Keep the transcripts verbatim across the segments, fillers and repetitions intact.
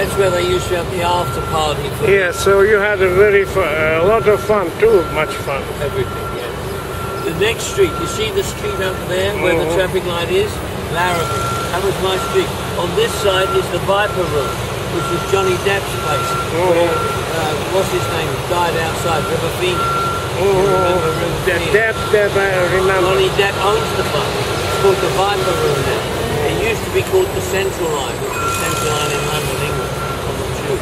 That's where they used to have the after party for Yeah, so you had a very fu a lot of fun too, much fun. everything, yes. The next street, you see the street over there where the traffic light is? Larrabee. That was my street. On this side is the Viper Room, which was Johnny Depp's place. Where, uh, what's his name? Died outside, River Phoenix. You remember River The Phoenix? Depp, Depp, I remember. Johnny Depp owns the pub. It's called the Viper Room now. It used to be called the Central Line, which was Central Line in London, England, on the tube.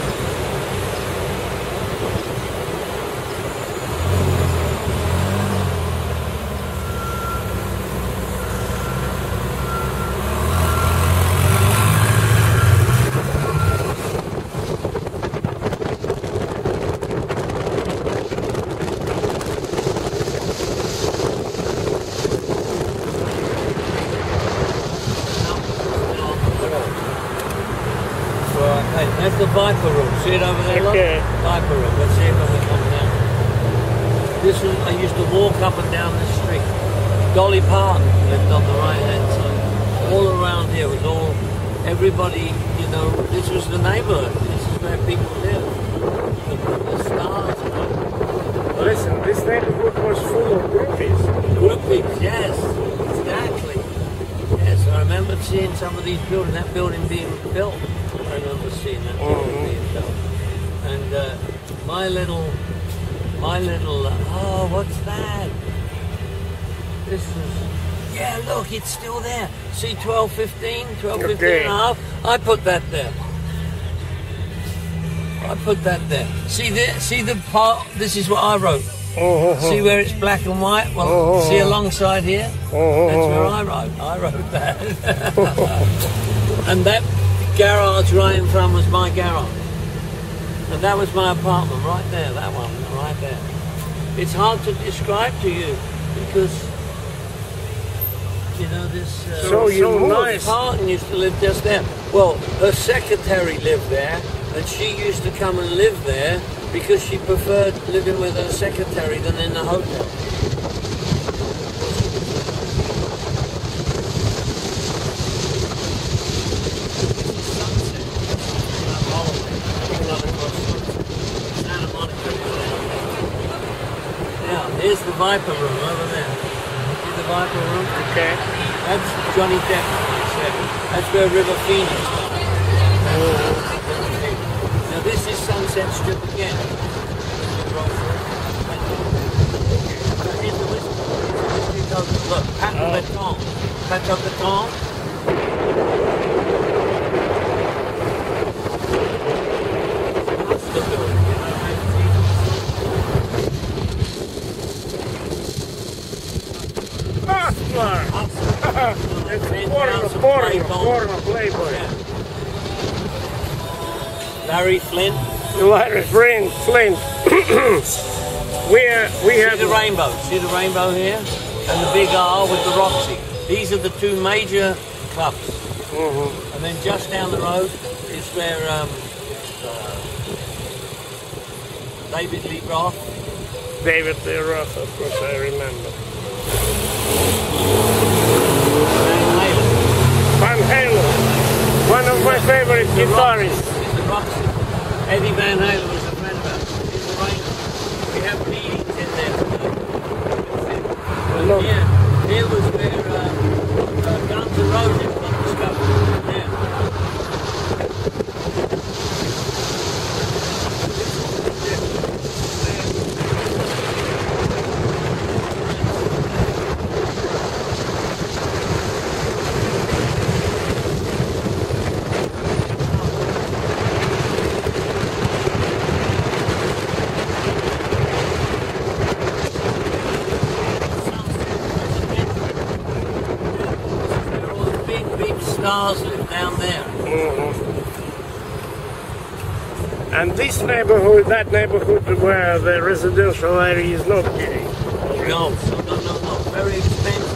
That's the Viper Room. See it over there? Look? Okay. Viper Room. Let's see it when we come down. This was, I used to walk up and down this street. Dolly Parton lived on the right hand side. All around here was all, everybody, you know, this was the neighborhood. This is where people live. The, the stars. Listen, this neighborhood was full of groupies. Groupies, yes. Exactly. Yes, I remember seeing some of these buildings, that building being built. I remember seeing that building being built. And uh, my little, my little, uh, oh, what's that? This is, yeah, look, it's still there. See twelve fifteen, twelve fifteen Okay. and a half? I put that there. I put that there. See the, see the part, this is what I wrote. Oh, See where it's black and white? Well, Oh. see alongside here? Oh. That's where I wrote. I wrote that. And that garage right in front was my garage. And that was my apartment right there, that one, right there. It's hard to describe to you because, you know, this... Uh, So you so nice. Parton used to live just there. Well, her secretary lived there, and she used to come and live there because she preferred living with her secretary than in the hotel. Now, here's the Viper Room over there. See the Viper Room? okay. That's Johnny Depp. That's where River Phoenix is. Now this is Sunset Strip again. Here's the whiskey. Here's the whiskey coast. Look, Pato Beton. Pato Beton. That's the building. Hustler! It's porno, porno, porno, playboy. Larry Flint. Larry Flint, Flint. we, uh, we See have... the rainbow. See the rainbow here? And the big R with the Roxy. These are the two major clubs. Mhm. And then just down the road is where um, uh, David Lee Roth. David Lee Roth, of course, I remember. Van Halen. Van Halen, one of my favorite The Roxy. guitarists. It's the Roxy. Eddie Van Halen was a friend of ours. Here's the rainbow. We have meetings in there today. And Look. here, here was where uh, uh, Guns N' Roses got discovered. There. Stars live down there. Mhm. And this neighborhood, that neighborhood where the residential area is not gay. No, no, no, no, no. Very expensive.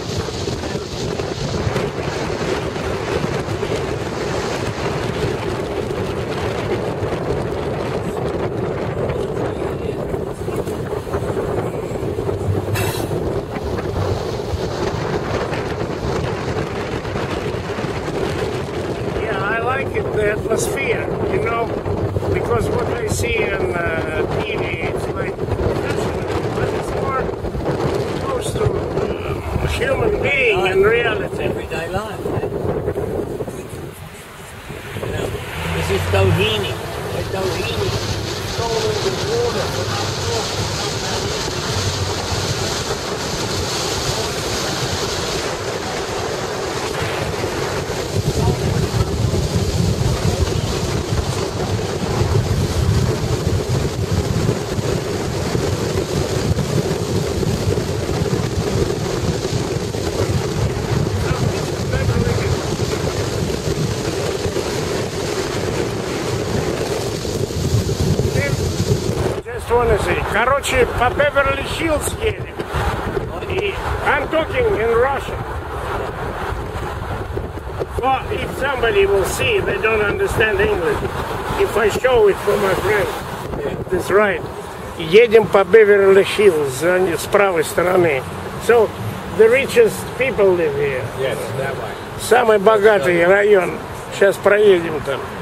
Yeah, I like it, the atmosphere, you know, because what I see on uh, T V, it's like fashionable, but it's more close to uh, human being in reality. Everyday life. Yeah. You know, this is Doheny. It's Doheny. Stolen the water from up north to come down here. Just wanna say, короче, по Беверли-Хиллз едем. И I'm talking in Russian. Well, if somebody will see, they don't understand English. If I show it for my friends, that's right. Едем по Беверли-Хиллз, с правой стороны. So, the richest people live here. Yes, that way. Самый богатый район. Сейчас проедем там.